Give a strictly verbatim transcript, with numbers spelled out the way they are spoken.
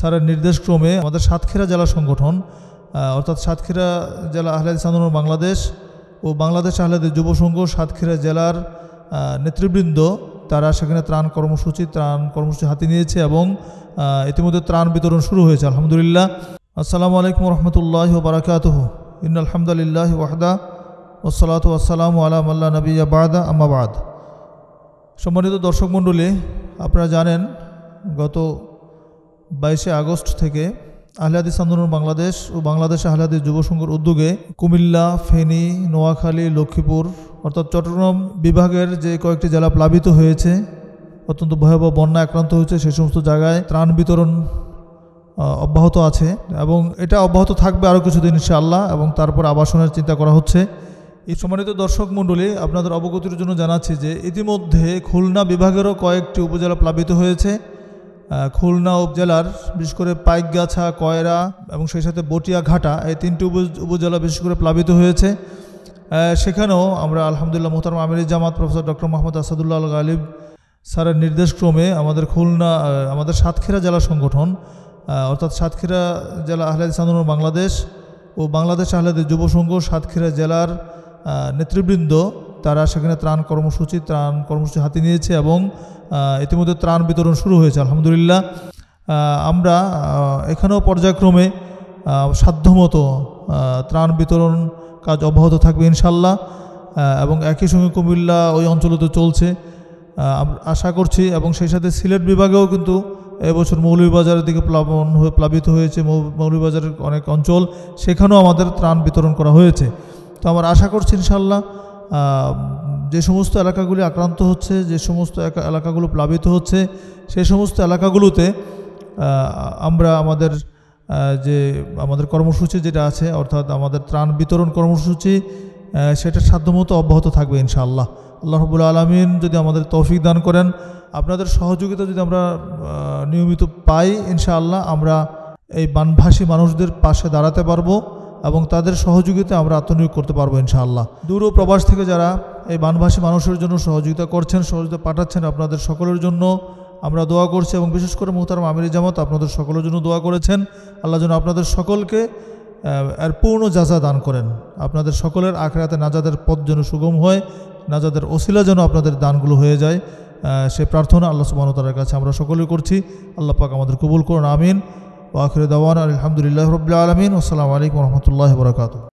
স্যারের নির্দেশক্রমে আমাদের সাতক্ষীরা জেলা সংগঠন অর্থাৎ সাতক্ষীরা জেলা আহলে হাদিস আন্দোলন বাংলাদেশ ও বাংলাদেশ আহলে হাদিস যুব সংঘ সাতক্ষীরা জেলার নেতৃবৃন্দ তারা সেখানে ত্রাণ কর্মসূচি ত্রাণ কর্মসূচি হাতে নিয়েছে এবং ইতিমধ্যে ত্রাণ বিতরণ শুরু হয়েছে আলহামদুলিল্লাহ। আসসালামু আলাইকুম রহমতুল্লাহি ওয়া বারাকাতুহু। ইন্নাল হামদুলিল্লাহি ওয়াহদা ওয়াসসালাতু ওয়াসসালামু আলা মাল্লা নাবিয়্যা বা'দা আম্মা বা'দ। সম্মানিত দর্শক মণ্ডলী, আপনারা জানেন গত বাইশে আগস্ট থেকে আহলে হাদিস আন্দোলন বাংলাদেশ ও বাংলাদেশ আহলে হাদিস যুব সংঘের উদ্যোগে কুমিল্লা, ফেনী, নোয়াখালী, লক্ষ্মীপুর অর্থাৎ চট্টগ্রাম বিভাগের যে কয়েকটি জেলা প্লাবিত হয়েছে, অত্যন্ত ভয়াবহ বন্যা আক্রান্ত হয়েছে, সেই সমস্ত জায়গায় ত্রাণ বিতরণ অব্যাহত আছে এবং এটা অব্যাহত থাকবে আরও কিছুদিন ইনশাআল্লাহ, এবং তারপর আবাসনের চিন্তা করা হচ্ছে। এই সম্মানিত দর্শক মণ্ডলী, আপনাদের অবগতির জন্য জানাচ্ছি যে ইতিমধ্যে খুলনা বিভাগেরও কয়েকটি উপজেলা প্লাবিত হয়েছে। খুলনা উপজেলার বিশেষ করে পাইকগাছা, কয়রা এবং সেই সাথে বটিয়াঘাটা এই তিনটি উপজেলা বিশেষ করে প্লাবিত হয়েছে। সেখানেও আমরা আলহামদুলিল্লাহ মোহতারাম আমির জামাত প্রফেসর ডক্টর মোহাম্মদ আসাদুল্লাহ আল গালিব স্যারের নির্দেশক্রমে আমাদের খুলনা আমাদের সাতক্ষীরা জেলা সংগঠন অর্থাৎ সাতক্ষীরা জেলা আহলে হাদিস আন্দোলন বাংলাদেশ ও বাংলাদেশ আহলে হাদিস যুব সংঘ সাতক্ষীরা জেলার নেতৃবৃন্দ তারা সেখানে ত্রাণ কর্মসূচি ত্রাণ কর্মসূচি হাতে নিয়েছে এবং ইতিমধ্যে ত্রাণ বিতরণ শুরু হয়েছে আলহামদুলিল্লাহ। আমরা এখানেও পর্যায়ক্রমে সাধ্যমতো ত্রাণ বিতরণ কাজ অব্যাহত থাকবে ইনশাল্লাহ, এবং একই সঙ্গে কুমিল্লা ওই অঞ্চলেতে চলছে আশা করছি, এবং সেই সাথে সিলেট বিভাগেও কিন্তু এবছর মৌলভীবাজারের দিকে প্লাবন হয়ে প্লাবিত হয়েছে মৌলভীবাজারের অনেক অঞ্চল, সেখানেও আমাদের ত্রাণ বিতরণ করা হয়েছে। তো আমরা আশা করছি ইনশাল্লাহ যে সমস্ত এলাকাগুলি আক্রান্ত হচ্ছে, যে সমস্ত এলাকাগুলো প্লাবিত হচ্ছে, সেই সমস্ত এলাকাগুলোতে আমরা আমাদের যে আমাদের কর্মসূচি যেটা আছে অর্থাৎ আমাদের ত্রাণ বিতরণ কর্মসূচি সেটা সাধ্যমতো অব্যাহত থাকবে ইনশাআল্লাহ। আল্লাহ রাব্বুল আলামিন যদি আমাদের তৌফিক দান করেন, আপনাদের সহযোগিতা যদি আমরা নিয়মিত পাই, ইনশাআল্লাহ আমরা এই বানভাসী মানুষদের পাশে দাঁড়াতে পারবো এবং তাদের সহযোগিতা আমরা আত্মনিয়োগ করতে পারবো ইনশাআল্লাহ। দূর ও প্রবাস থেকে যারা এই বানভাসী মানুষের জন্য সহযোগিতা করছেন, সহযোগিতা পাঠাচ্ছেন, আপনাদের সকলের জন্য আমরা দোয়া করছি, এবং বিশেষ করে মোহতারাম আমির জামাত আপনাদের সকলের জন্য দোয়া করেছেন। আল্লাহ যেন আপনাদের সকলকে এর পূর্ণ জাযা দান করেন, আপনাদের সকলের আখিরাতে নাজাতের পথ যেন সুগম হয়, নাজাতের ওসিলা যেন আপনাদের দানগুলো হয়ে যায়, সে প্রার্থনা আল্লাহ সুবহানাহু ওয়া তাআলার কাছে আমরা সকলেই করছি। আল্লাহ পাক আমাদের কবুল করুন, আমিন। ওয়া আখিরু দাওয়ানা আলহামদুলিল্লাহি রাব্বিল আলামিন। আসসালামু আলাইকুম ওয়া রাহমাতুল্লাহি ওয়া বারাকাতুহু।